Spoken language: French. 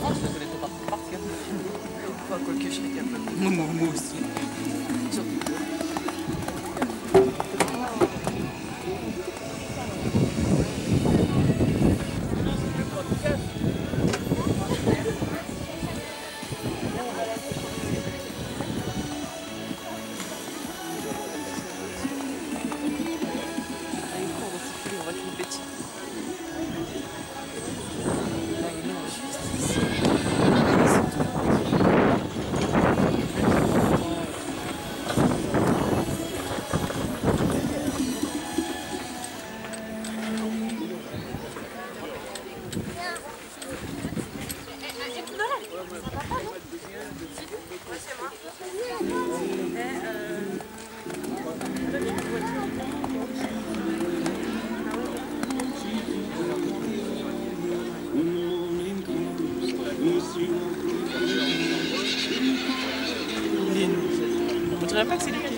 je la connais pas par cœur. Enfin, quoi que je serais capable. Moi aussi. Surtout que... On dirait pas que c'est lui qui